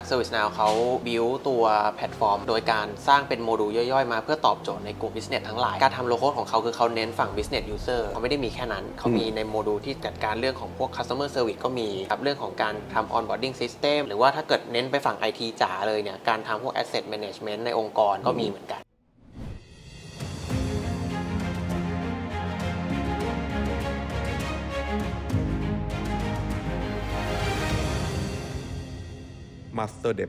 ServiceNow เขา build ตัวแพลตฟอร์มโดยการสร้างเป็นโมดูลย่อยๆมาเพื่อตอบโจทย์ในกลุ่ม business ทั้งหลายการทำโลโก้ของเขาคือเขาเน้นฝั่ง business user เขาไม่ได้มีแค่นั้นเขามีในโมดูลที่จัดการเรื่องของพวก customer service ก็มีครับเรื่องของการทำ onboarding system หรือว่าถ้าเกิดเน้นไปฝั่ง IT จ๋าเลยเนี่ยการทำพวก asset management ในองค์กรก็มีเหมือนกัน Master Dev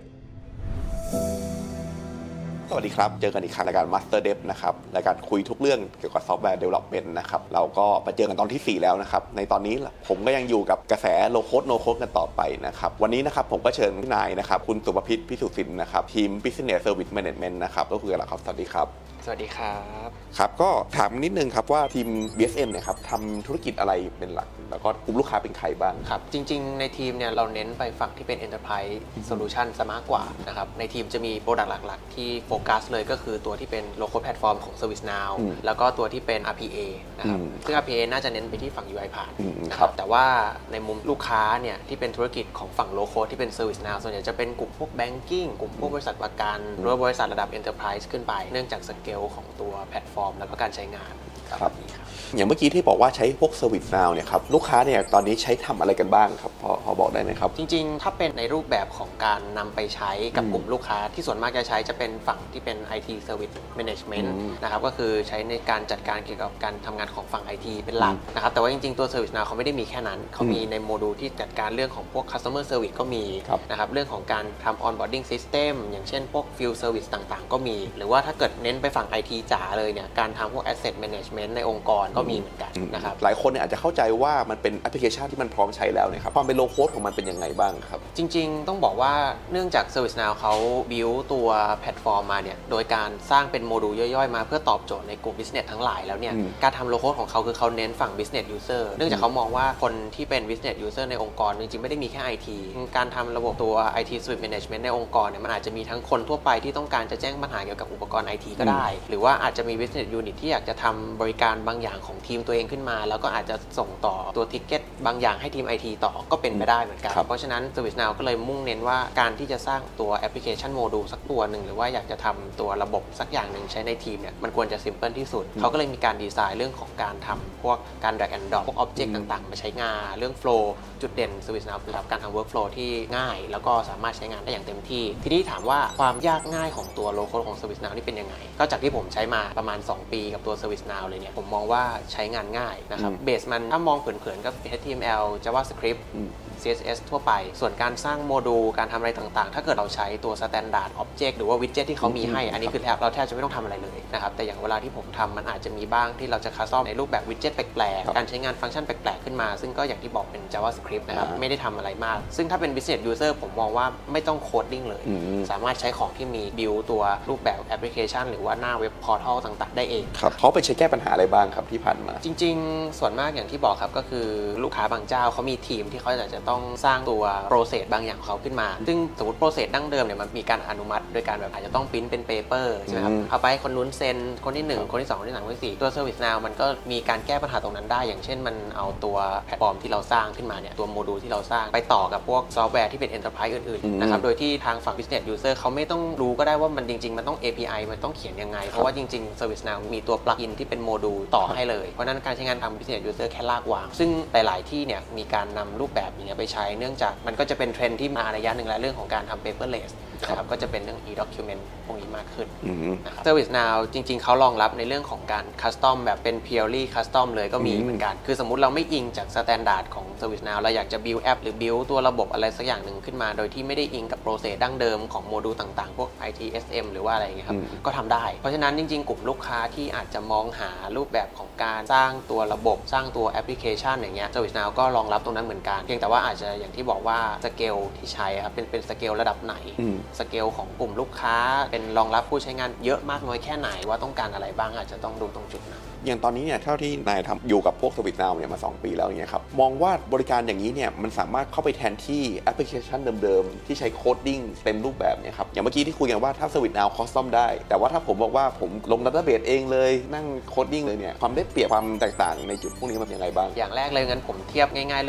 สวัสดีครับเจอกันอีกครั้งรายการ Master Dev นะครับรายการคุยทุกเรื่องเกี่ยวกับซอฟต์แวร์ Development นะครับเราก็มาเจอกันตอนที่4แล้วนะครับในตอนนี้ผมก็ยังอยู่กับกระแส Low Code No Code กันต่อไปนะครับวันนี้นะครับผมก็เชิญพี่นายนะครับคุณสุภพิษพิสุทธิ์สินนะครับทีม Business Service Management นะครับก็คืออะไรครับสวัสดีครับสวัสดีครับครับก็ถามนิดนึงครับว่าทีม BSM เนี่ยครับทำธุรกิจอะไรเป็นหลักแล้วก็กลุ่มลูกค้าเป็นใครบ้างครับจริงๆในทีมเนี่ยเราเน้นไปฝั่งที่เป็น Enterprise Solution ซะมากกว่านะครับในทีมจะมีโปรดักต์หลักๆที่โฟกัสเลยก็คือตัวที่เป็น Local Platform ของ ServiceNow แล้วก็ตัวที่เป็น RPA นะครับซึ่ง RPA น่าจะเน้นไปที่ฝั่ง UiPath นะครับแต่ว่าในมุมลูกค้าเนี่ยที่เป็นธุรกิจของฝั่ง Local ที่เป็น ServiceNow ส่วนใหญ่จะเป็นกลุ่มพวก Banking กลุ่มพวกบริษัทประกันหรือว่าบริษัทระดับ Enterprise ขึ้นไปเนื่องจากสเกลของตัวแพลตฟอร์มแล้วก็การใช้งานครับอย่างเมื่อกี้ที่บอกว่าใช้พวก ServiceNow เนี่ยครับลูกค้าเนี่ยตอนนี้ใช้ทำอะไรกันบ้างครับพอบอกได้ไหมครับจริงๆถ้าเป็นในรูปแบบของการนำไปใช้กับกลุ่มลูกค้าที่ส่วนมากจะใช้จะเป็นฝั่งที่เป็น IT Service Management นะครับก็คือใช้ในการจัดการเกี่ยวกับการทำงานของฝั่ง IT เป็นหลักนะครับแต่ว่าจริงๆตัว ServiceNow เขาไม่ได้มีแค่นั้นเขามีในโมดูลที่จัดการเรื่องของพวก Customer Service ก็มีนะครับเรื่องของการทำ Onboarding System อย่างเช่นพวก Field Service ต่างๆก็มีหรือว่าถ้าเกิดเน้นไปฝั่ง IT จ๋าเลยเนี่ยการทำพวก Asset Management ในองค์กรก็มีเหมือนกันนะครับหลายคนเนี่ยอาจจะเข้าใจว่ามันเป็นแอปพลิเคชันที่มันพร้อมใช้แล้วนะครับความเป็นโลโคดของมันเป็นยังไงบ้างครับจริงๆต้องบอกว่าเนื่องจาก ServiceNow เขา build ตัวแพลตฟอร์มมาเนี่ยโดยการสร้างเป็นโมดูลย่อยๆมาเพื่อตอบโจทย์ในกลุ่ม business ทั้งหลายแล้วเนี่ยการทำโลโคดของเขาคือเขาเน้นฝั่ง business user เนื่องจากเขามองว่าคนที่เป็น business user ในองค์กรจริงๆไม่ได้มีแค่ IT การทำระบบตัว IT Service Management ในองค์กรเนี่ยมันอาจจะมีทั้งคนทั่วไปที่ต้องการจะแจ้งปัญหาเกี่ยวกับอุปกรณ์ IT ก็ได้หรือว่าอาจจะมี business unit ที่อยากจะทำบริการบางอย่างของทีมตัวเองขึ้นมาแล้วก็อาจจะส่งต่อตัวทิกเก็ตบางอย่างให้ทีม IT ต่อก็เป็นไปได้เหมือนกันเพราะฉะนั้น ServiceNow ก็เลยมุ่งเน้นว่าการที่จะสร้างตัวแอปพลิเคชันโมดูลสักตัวหนึ่งหรือว่าอยากจะทำตัวระบบสักอย่างหนึ่งใช้ในทีมเนี่ยมันควรจะ simple ที่สุดเขาก็เลยมีการดีไซน์เรื่องของการทำพวกการ drag and drop พวก object ต่างๆมาใช้งานเรื่อง flow จุดเด่น ServiceNow คือการทำ workflow ที่ง่ายแล้วก็สามารถใช้งานได้อย่างเต็มที่ทีนี้ถามว่าความยากง่ายของตัวโลโก้ของ ServiceNow นี่เป็นยังไงก็จากที่ผมใช้มาประมาณ2ปีกับตัว ServiceNow เลยเนี่ยผมมองว่าใช้งานง่ายนะครับเบสมันถ้ามองเผินๆก็ HTML JavaScript CSS ทั่วไปส่วนการสร้างโมดูลการทำอะไรต่างๆถ้าเกิดเราใช้ตัว Standard Object หรือว่า Widget ที่เขามีให้อันนี้คือเราแทบจะไม่ต้องทำอะไรเลยนะครับแต่อย่างเวลาที่ผมทำมันอาจจะมีบ้างที่เราจะคัสตอมในรูปแบบ Widget แปลกๆการใช้งานฟังก์ชันแปลกๆขึ้นมาซึ่งก็อย่างที่บอกเป็น JavaScript นะครับไม่ได้ทำอะไรมากซึ่งถ้าเป็น Business User ผมมองว่าไม่ต้องโคดดิ้งเลยสามารถใช้ของที่มี build ตัวรูปแบบแอปพลิเคชันหรือว่าหน้าเว็บพอร์ทัลต่างๆได้เองครับเขาไปใช้แก้ปัญหาอะไรบ้างครับที่ผ่านมาจริงๆส่วนมากอย่างที่บอกครับก็คือลูกค้าบางเจ้าเขามีทีมที่เขาจะต้องสร้างตัวโปรเซสบางอย่างของเขาขึ้นมาซึ่งสมมติโปรเซสดั้งเดิมเนี่ยมันมีการอนุมัติโดยการแบบอาจจะต้องพิมพ์เป็นเปเปอร์ใช่ไหมครับเอาไปให้คนนู้นเซ็นคนที่1คนที่2คนที่3คนที่4ตัว ServiceNow มันก็มีการแก้ปัญหาตรงนั้นได้อย่างเช่นมันเอาตัวแพลตฟอร์มที่เราสร้างขึ้นมาเนี่ยตัวโมดูลที่เราสร้างไปต่อกับพวกซอฟต์แวร์ที่เป็น Enterprise อื่นๆนะครับโดยที่ทางฝั่ง Business User เขาไม่ต้องรู้ก็ได้ว่ามันจริงๆมันต้อง API มันต้องเขียนยังไงเพราะว่าจริงๆ ServiceNow มีตัว plugin ที่เป็นโมดูลต่อให้เลยเพราะนั้นการใช้งานทาง Business User แค่ลากวางซึ่งหลายๆที่เนี่ยมีการนำรูปแบบอย่างเงี้ยไปใช้เนื่องจากมันก็จะเป็นเทรนด์ที่มาระยะหนึ่งแล้วเรื่องของการทำ paperless นะครับก็จะเป็นเรื่อง e-document พวกนี้มากขึ้นนะครับ ServiceNow จริงๆเขารองรับในเรื่องของการ custom แบบเป็น purely custom เลยก็มีเหมือนกันคือสมมุติเราไม่อิงจาก standard ของ ServiceNow เราอยากจะ build app หรือ build ตัวระบบอะไรสักอย่างหนึ่งขึ้นมาโดยที่ไม่ได้อิงกับ process ดั้งเดิมของโมดูลต่างๆพวก ITSM หรือว่าอะไรอย่างเงี้ยครับก็ทำได้เพราะฉะนั้นจริงๆกลุ่มลูกค้าที่อาจจะมองหารูปแบบของการสร้างตัวระบบสร้างตัวแอปพลิเคชันอย่างเงี้ย ServiceNow ก็รองรับตรงนั้นเหมือนกันเพียงแต่ว่าอาจจะอย่างที่บอกว่าสเกลที่ใช้ครับเป็นสเกลระดับไหนสเกลของกลุ่มลูกค้าเป็นรองรับผู้ใช้งานเยอะมากน้อยแค่ไหนว่าต้องการอะไรบ้างอาจจะต้องดูตรงจุดนั้นอย่างตอนนี้เนี่ยเท่าที่นายทำอยู่กับพวก ServiceNow เนี่ยมา2ปีแล้วเนี่ยครับมองว่าบริการอย่างนี้เนี่ยมันสามารถเข้าไปแทนที่แอปพลิเคชันเดิมๆที่ใช้โคดดิ้งเต็มรูปแบบเนี่ยครับอย่างเมื่อกี้ที่คุยกันว่าถ้า ServiceNow คอสตอมได้แต่ว่าถ้าผมบอกว่าผมลงดัตต้าเบสเองเลยนั่งโคดดิ้งเลยเนี่ยความได้เปรียบความแตกต่างในจุดพวกนี้มันยังไงบ้างอย่างแรกเลยงั้นผมเทียบง่ายๆเรื่องของ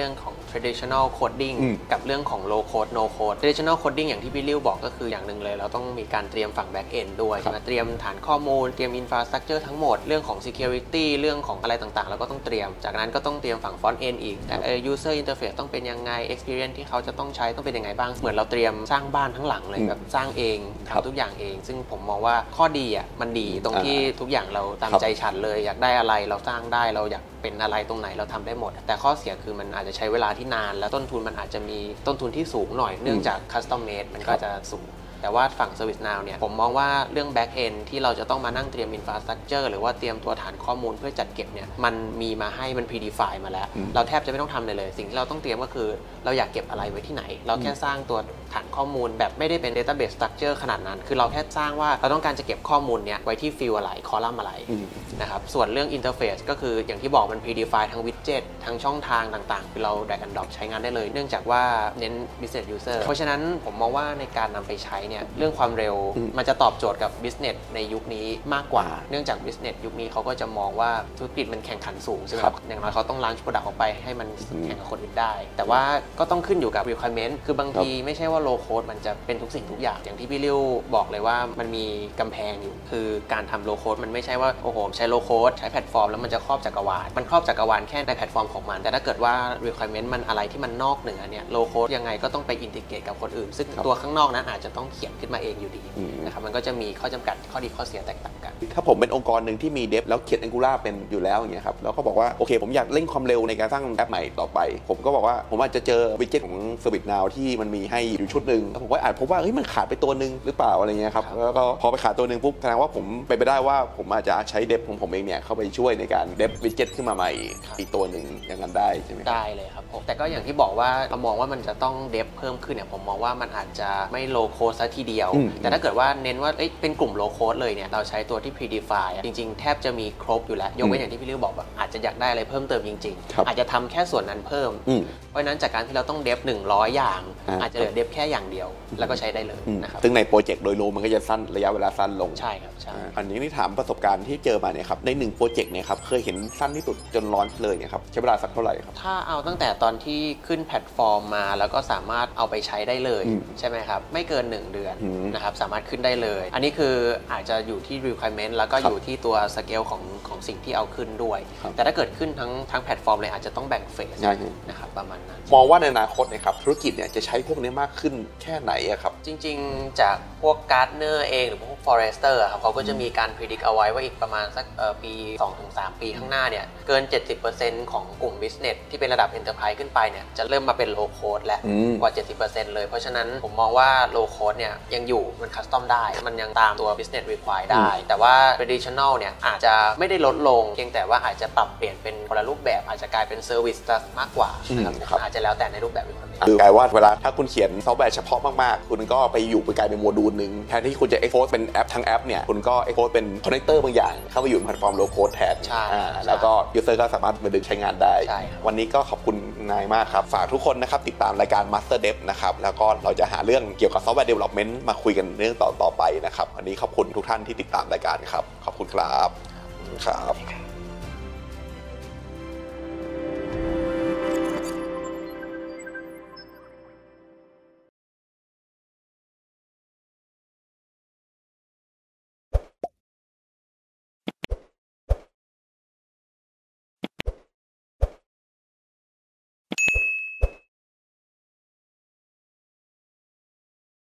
traditional coding กับเรื่องของ low code no code traditional coding อย่างที่พี่ริ้วบอกก็คืออย่างหนึ่งเลยเราต้องมีการเตรียมฝั่ง back end ด้วยใช่ไหมเตรียมฐานข้อมูลเตรียม infrastructure ทั้งหมดเรื่องของ security เรื่องของอะไรต่างๆเราก็ต้องเตรียมจากนั้นก็ต้องเตรียมฝั่ง front end อีก user interface ต้องเป็นยังไง experience ที่เขาจะต้องใช้ต้องเป็นยังไงบ้างเหมือนเราเตรียมสร้างบ้านทั้งหลังเลยแบบสร้างเองทำทุกอย่างเองซึ่งผมมองว่าข้อดีอ่ะมันดีตรงที่ทุกอย่างเราตามใจฉันเลยอยากได้อะไรเราสร้างได้เราอยากเป็นอะไรตรงไหนเราทำได้หมดแต่ข้อเสียคือมันอาจจะใช้เวลาที่นานและต้นทุนมันอาจจะมีต้นทุนที่สูงหน่อยเนื่องจาก custom made มันก็จะสูงแต่ว่าฝั่ง ServiceNow เนี่ยผมมองว่าเรื่อง back end ที่เราจะต้องมานั่งเตรียม infrastructure หรือว่าเตรียมตัวฐานข้อมูลเพื่อจัดเก็บเนี่ยมันมีมาให้มัน predefine มาแล้วเราแทบจะไม่ต้องทำเลยสิ่งที่เราต้องเตรียมก็คือเราอยากเก็บอะไรไว้ที่ไหนเราแค่สร้างตัวฐานข้อมูลแบบไม่ได้เป็น database structure ขนาดนั้นคือเราแค่สร้างว่าเราต้องการจะเก็บข้อมูลเนี่ยไว้ที่ field อะไร column อะไรนะครับส่วนเรื่อง interface ก็คืออย่างที่บอกมัน predefine ทั้ง widget ทั้งช่องทางต่างๆคือเรา drag and drop ใช้งานได้เลยเนื่องจากว่าเน้น business user เพราะฉะนั้นผมมองว่าในการนำไปใช้เนี่ยเรื่องความเร็วมันจะตอบโจทย์กับ business ในยุคนี้มากกว่าเนื่องจาก business ยุคนี้เขาก็จะมองว่าธุรกิจมันแข่งขันสูงใช่ไหมครับอย่างน้อยเขาต้อง launch product ออกไปให้มันแข่งกับคนอื่นได้แต่ว่าก็ต้องขึ้นอยู่กับ requirement คือบางทีไม่ใช่ว่า low code มันจะเป็นทุกสิ่งทุกอย่างอย่างที่พี่ริ้วบอกเลยว่ามันมีกำแพงอยู่คือการทำ low code มันไม่ใช่ว่าโอ้โหใช้ low code ใช้แพลตฟอร์มแล้วมันจะครอบจักรวาลมันครอบจักรวาลแค่ในแพลตฟอร์มของมันแต่ถ้าเกิดว่า requirement มันอะไรที่มันนอกเหนือเนี่ย low code ยังไงก็ต้องไป integrate กับคนอื่นซึ่งตัวข้างนอกนั้นอาจจะต้องเขียนขึ้นมาเองอยู่ดีนะครับมันก็จะมีข้อจำกัดข้อดีข้อเสียแตกต่างกันถ้าผมเป็นองค์กรหนึ่งที่มีเดฟแล้วเขียน Angular เป็นอยู่แล้วอย่างเงี้ยครับแล้วก็บอกว่าโอเคผมอยากเร่งความเร็วในการสร้างแอปใหม่ต่อไปผมก็บอกว่าผมอาจจะเจอวิดเจ็ตของ ServiceNow ที่มันมีให้อยู่ชุดหนึ่งแล้วผมก็อาจพบว่าเฮ้ยมันขาดไปตัวนึงหรือเปล่าอะไรเงี้ยครับแล้วก็พอไปขาดตัวนึงปุ๊บแสดงว่าผมไปได้ว่าผมอาจจะใช้เดฟของผมเองเนี่ยเข้าไปช่วยในการเดฟวิดเจ็ตขึ้นมาใหม่อีกตัวนึงอย่างนั้นได้ใช่ไหมได้เลยครับผมแต่ก็อย่างที่บอกว่าเรามองว่ามันจะต้องเดฟเพิ่มขึ้นเนี่ยผมมองว่ามันอาจจะไม่โลโคดซะทีเดียวแต่ถ้าเกิดว่าเน้นว่าเป็นกลุ่มโลโคดเลยเนี่ยเราใช้ตัวที่ predefine จริงๆแทบจะมีครบอยู่แล้วยกเว้นอย่างที่พี่ริ้วบอกว่าอาจจะอยากได้อะไรเพิ่มเติมจริงๆอาจจะทำแค่ส่วนนั้นเพิ่มเพราะฉะนั้นจากการที่เราต้องเดฟ100อย่างอาจจะเหลือเดฟแค่อย่างเดียวแล้วก็ใช้ได้เลยนะครับซึ่งในโปรเจกต์โดยรวมมันก็จะสั้นระยะเวลาสั้นลงใช่ครับใช่อันนี้นี่ถามประสบการณ์ที่เจอมาเนี่ยครับใน1โปรเจกต์เนี่ยครับเคยเห็นสั้นที่สุดจนร้อนเลยเนี่ยครับใช้เวลาสักเท่าไหร่ครับถ้าเอาตั้งแต่ตอนที่ขึ้นแพลตฟอร์มมาแล้วก็สามารถเอาไปใช้ได้เลยใช่ไหมครับไม่เกิน1เดือนนะครับสามารถขึ้นได้เลยอันนี้คืออาจจะอยู่ที่ requirement แล้วก็อยู่ที่ตัวสเกลของสิ่งที่เอาขึ้นด้วยแต่ถ้าเกิดขึ้นทั้งแพลตฟอร์มเลยอาจจะต้องแบ่งเฟสนะครับประมาณนั้นมองว่าในอนาคตนะครับธุรกิจเนี่ยจะใช้พวกนี้มากขึ้นแค่ไหนครับจริงๆจากพวก Gartner เองหรือพวก Forrester ครับเขาก็จะมีการ predict เอาไว้ว่าอีกประมาณสักปี 2-3 ปีข้างหน้าเนี่ยเกิน 70% ของกลุ่ม business ที่เป็นระดับ enterprise ขึ้นไปเนี่ยจะเริ่มมาเป็น low code และกว่า 70% เลยเพราะฉะนั้นผมมองว่า low code เนี่ยยังอยู่มัน custom ได้มันยังตามตัว business require ได้แต่ว่า traditional เนี่ยอาจจะไม่ได้ลดลงเพียงแต่ว่าอาจจะปรับเปลี่ยนเป็นคนละรูปแบบอาจจะกลายเป็น service มากกว่านะครับอาจจะแล้วแต่ในรูปแบบคือกลายว่าเวลาถ้าคุณเขียนซอฟต์แวร์เฉพาะมากๆคุณก็ไปอยู่ไปกลายเป็นโมดูลนึงแทนที่คุณจะ expose เป็นแอปทั้งแอปเนี่ยคุณก็ expose เป็นคอนเนคเตอร์บางอย่างเข้าไปอยู่ในแพลตฟอร์มโลโคดแทนแล้วก็ user ก็สามารถมาดึงใช้งานได้วันนี้ก็ขอบคุณนายมากครับฝากทุกคนนะครับติดตามรายการ Master Dev นะครับแล้วก็เราจะหาเรื่องเกี่ยวกับ Software Development มาคุยกันเรื่องต่อไปนะครับวันนี้ขอบคุณทุกท่านที่ติดตามรายการครับขอบคุณครับ